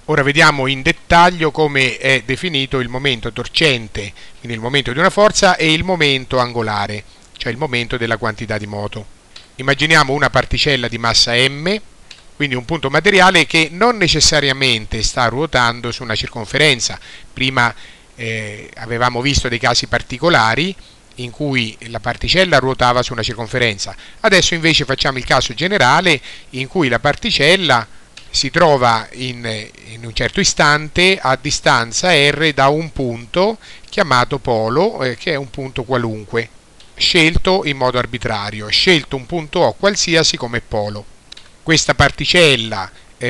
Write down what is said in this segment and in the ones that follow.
Ora vediamo in dettaglio come è definito il momento torcente, quindi il momento di una forza, e il momento angolare, cioè il momento della quantità di moto. Immaginiamo una particella di massa m, quindi un punto materiale che non necessariamente sta ruotando su una circonferenza. Prima avevamo visto dei casi particolari in cui la particella ruotava su una circonferenza. Adesso invece facciamo il caso generale in cui la particella si trova in un certo istante a distanza r da un punto chiamato polo, che è un punto qualunque, scelto in modo arbitrario, scelto un punto O qualsiasi come polo. Questa particella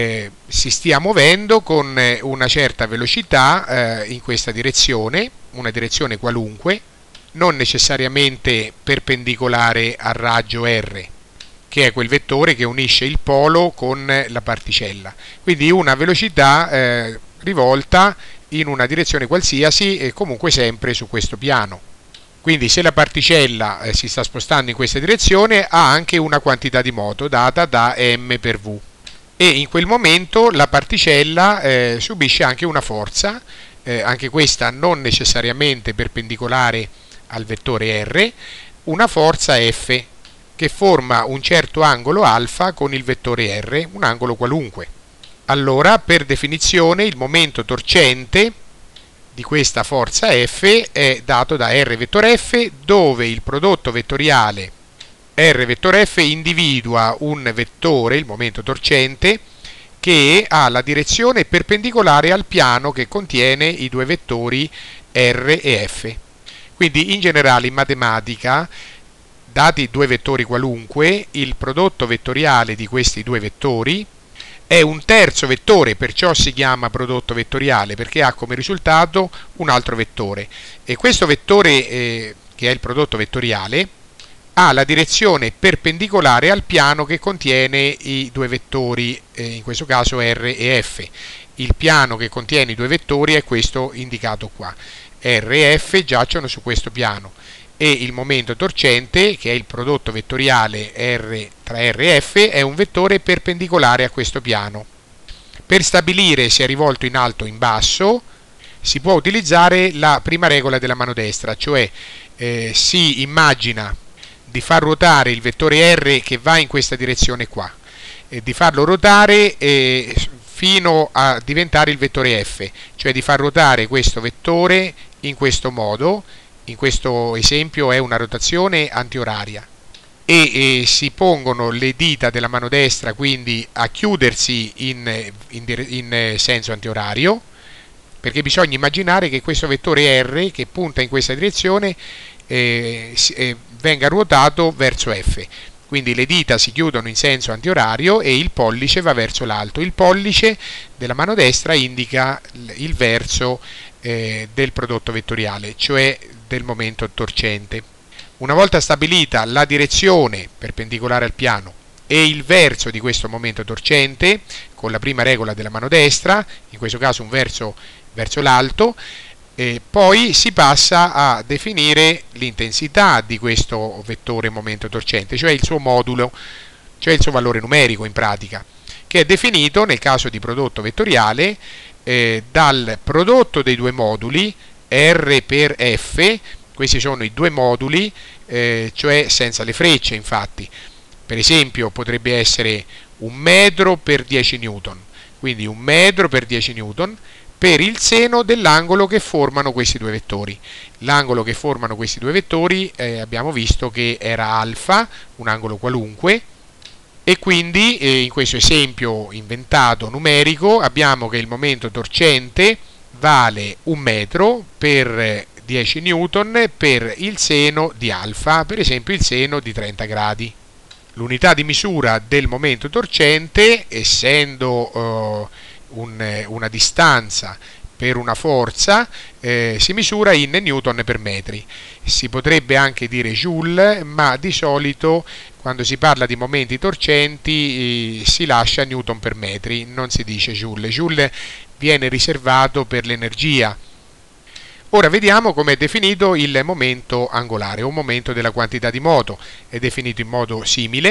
si stia muovendo con una certa velocità in questa direzione, una direzione qualunque, non necessariamente perpendicolare al raggio r, che è quel vettore che unisce il polo con la particella. Quindi una velocità rivolta in una direzione qualsiasi e comunque sempre su questo piano. Quindi se la particella si sta spostando in questa direzione ha anche una quantità di moto data da m per v, e in quel momento la particella subisce anche una forza, anche questa non necessariamente perpendicolare al vettore r, una forza F che forma un certo angolo alfa con il vettore r, un angolo qualunque. Allora, per definizione, il momento torcente di questa forza F è dato da r vettore F, dove il prodotto vettoriale r vettore F individua un vettore, il momento torcente, che ha la direzione perpendicolare al piano che contiene i due vettori r e f. Quindi in generale in matematica, dati due vettori qualunque, il prodotto vettoriale di questi due vettori è un terzo vettore, perciò si chiama prodotto vettoriale, perché ha come risultato un altro vettore. E questo vettore, che è il prodotto vettoriale, ha la direzione perpendicolare al piano che contiene i due vettori, in questo caso R e F. Il piano che contiene i due vettori è questo indicato qua. R e F giacciono su questo piano e il momento torcente, che è il prodotto vettoriale tra R e F, è un vettore perpendicolare a questo piano. Per stabilire se è rivolto in alto o in basso si può utilizzare la prima regola della mano destra, cioè si immagina di far ruotare il vettore R che va in questa direzione qua, di farlo ruotare fino a diventare il vettore F, cioè di far ruotare questo vettore in questo modo. In questo esempio è una rotazione antioraria e si pongono le dita della mano destra quindi a chiudersi in senso antiorario, perché bisogna immaginare che questo vettore R che punta in questa direzione venga ruotato verso F. Quindi le dita si chiudono in senso antiorario e il pollice va verso l'alto. Il pollice della mano destra indica il verso del prodotto vettoriale, cioè del momento torcente. Una volta stabilita la direzione perpendicolare al piano e il verso di questo momento torcente, con la prima regola della mano destra, in questo caso un verso verso l'alto, poi si passa a definire l'intensità di questo vettore momento torcente, cioè il suo modulo, cioè il suo valore numerico in pratica, che è definito nel caso di prodotto vettoriale dal prodotto dei due moduli R per F. Questi sono i due moduli, cioè senza le frecce infatti. Per esempio potrebbe essere 1 metro per 10 newton, quindi 1 metro per 10 newton per il seno dell'angolo che formano questi due vettori. L'angolo che formano questi due vettori abbiamo visto che era alfa, un angolo qualunque, e quindi in questo esempio inventato numerico abbiamo che il momento torcente vale 1 metro per 10 newton per il seno di alfa, per esempio il seno di 30 gradi. L'unità di misura del momento torcente, essendo una distanza per una forza, si misura in newton per metri. Si potrebbe anche dire joule, ma di solito quando si parla di momenti torcenti si lascia newton per metri, non si dice joule. Joule viene riservato per l'energia. Ora vediamo come è definito il momento angolare o momento della quantità di moto. È definito in modo simile.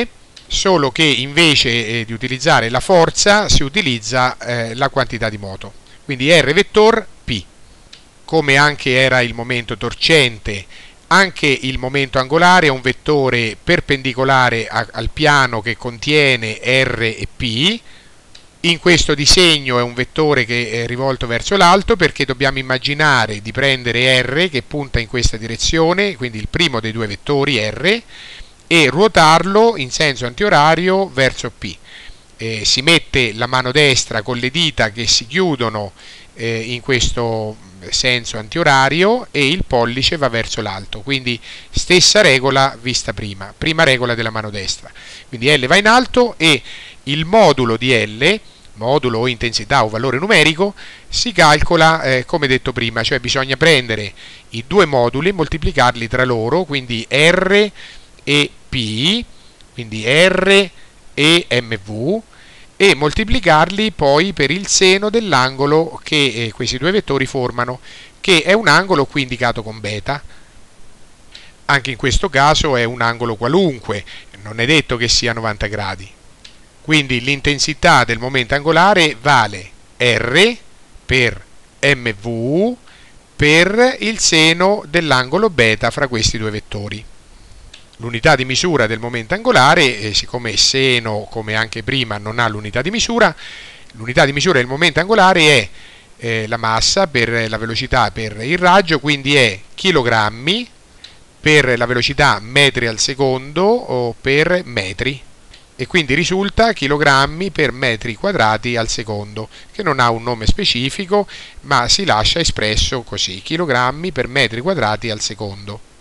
solo che invece di utilizzare la forza si utilizza la quantità di moto. Quindi R vettor P. Come anche era il momento torcente, anche il momento angolare è un vettore perpendicolare al piano che contiene R e P. In questo disegno è un vettore che è rivolto verso l'alto, perché dobbiamo immaginare di prendere R che punta in questa direzione, quindi il primo dei due vettori R, e ruotarlo in senso antiorario verso P. Si mette la mano destra con le dita che si chiudono in questo senso antiorario e il pollice va verso l'alto, quindi stessa regola vista prima regola della mano destra. Quindi L va in alto e il modulo di L, modulo o intensità o valore numerico, si calcola come detto prima, cioè bisogna prendere i due moduli e moltiplicarli tra loro, quindi R e P, quindi R e MV, e moltiplicarli poi per il seno dell'angolo che questi due vettori formano, che è un angolo qui indicato con beta. Anche in questo caso è un angolo qualunque, non è detto che sia 90 gradi. Quindi l'intensità del momento angolare vale R per MV per il seno dell'angolo beta fra questi due vettori. L'unità di misura del momento angolare, siccome seno come anche prima non ha l'unità di misura del momento angolare è la massa per la velocità per il raggio, quindi è chilogrammi per la velocità metri al secondo o per metri, e quindi risulta chilogrammi per metri quadrati al secondo, che non ha un nome specifico ma si lascia espresso così, chilogrammi per metri quadrati al secondo.